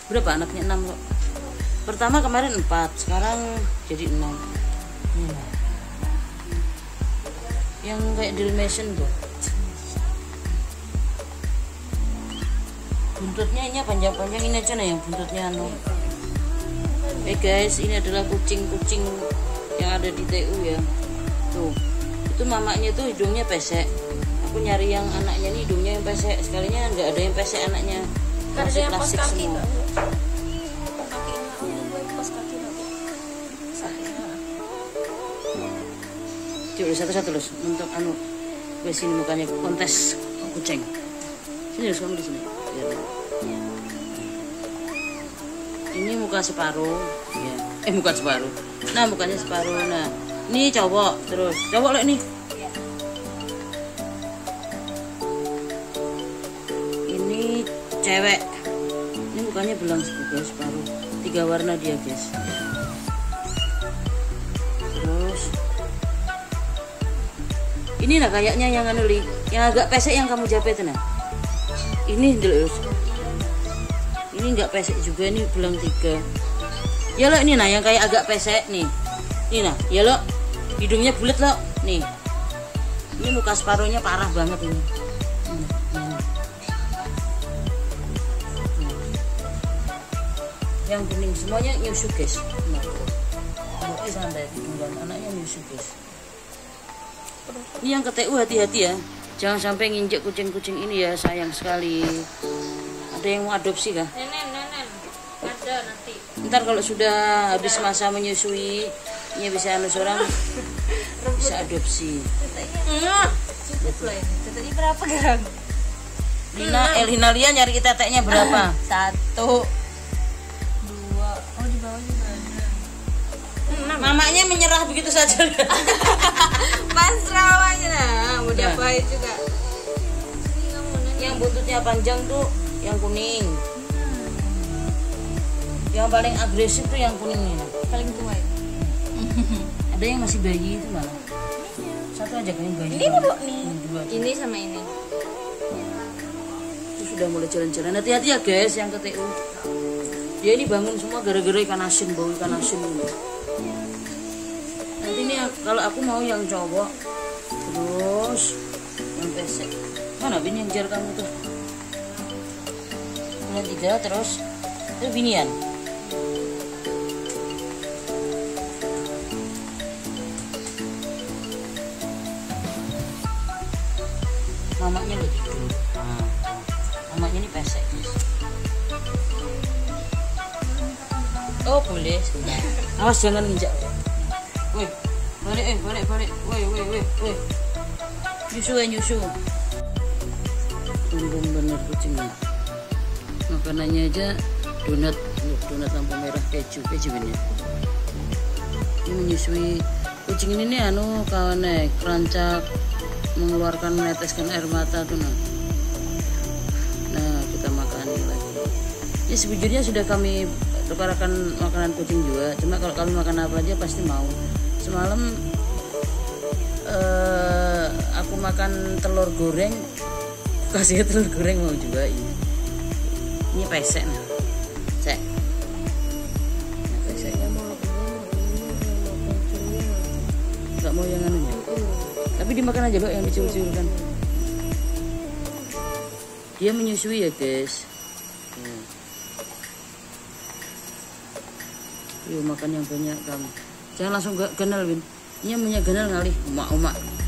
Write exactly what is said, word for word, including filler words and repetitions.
Berapa anaknya? Enam kok. Pertama kemarin empat, sekarang jadi enam. Hmm. Yang kayak Dalmatian tuh. Buntutnya ini panjang-panjang, ini aja nah yang buntutnya anu. Eh guys, ini adalah kucing-kucing yang ada di T U ya. Tuh, itu mamanya tuh hidungnya pesek. Aku nyari yang anaknya nih hidungnya yang pesek, sekalinya nggak ada yang pesek anaknya. Ada yang pos kaki semua. Coba satu-satu terus untuk anu gue sini mukanya kontes kucing. Sini harus kamu di sini. Biar. Ini muka separuh, ya. Eh muka separuh. Nah mukanya separuh. Nah ini cowok terus cowok lo ini. Ini cewek. Ini mukanya belang juga separuh. Tiga warna dia guys. Terus ini nah kayaknya yang anu li, yang agak pesek yang kamu japet nah. Ini terus. Ini enggak pesek juga, ini belang tiga. Ya lo ini nah yang kayak agak pesek nih. Ini nah, ya lo hidungnya bulat lo nih. Ini muka separuhnya parah banget ini. Hmm, hmm. Yang kuning semuanya nyusu guys. Nah, mau santai tinggal anaknya nyusu guys. Ini yang ke T U hati-hati ya. Jangan sampai nginjek kucing-kucing ini ya, sayang sekali. Ada yang mau adopsi kah? Nenen, nenen. Ada nanti. Ntar kalau sudah habis masa menyusui, ini bisa anu seorang bisa adopsi. Enggak. Cukup loh ini. Tetenya berapa gram? Lina, eh Lina Lia nyari teteknya berapa? Satu. Dua. Oh di bawah juga ada. Enam. Mamanya menyerah begitu saja. Pasrah aja nah. Mau Ya. diapain juga. Sini kamu nenen. Yang buntutnya panjang tuh yang kuning. Yang paling agresif tuh yang kuning ini. Paling tua ya. Ada yang masih bayi itu malah. Satu aja kan yang bayi. Ini bu nih. Ini dua. Ini sama ini. Itu sudah mulai jalan-jalan. Hati-hati ya guys yang ke T U. Dia ini bangun semua gara-gara ikan asin, bau ikan asin ini. Nanti ini kalau aku mau yang cowok, terus yang pesek. Mana Bin yang jar kamu tuh? Yang tiga terus itu binian. Mamanya loh tidur. Nah, mamanya ini pesek guys. Oh boleh. Awas jangan nginjak. Woi, balik eh balik balik. Woi woi woi woi. Nyusu eh nyusu. Sombong bener kucingnya. Makanannya aja donat, donat lampu merah keju keju ini. Ini menyusui kucing ini nih anu kawannya kerancak mengeluarkan meneteskan air mata tuh nah. Nah kita makani lagi. Ini sejujurnya sudah kami preparakan makanan kucing juga. Cuma kalau kami makan apa aja pasti mau. Semalam eh, aku makan telur goreng, kasih telur goreng mau juga ini. Ini pesek nah. Cek. Nah, peseknya mau nggak mau yang anunya. Tapi dimakan aja loh yang dicul-culkan. Dia menyusui ya guys. Hmm. Yuk makan yang banyak kamu. Jangan langsung gak ganal Win. Ini punya ganal ngalih. Umak-umak.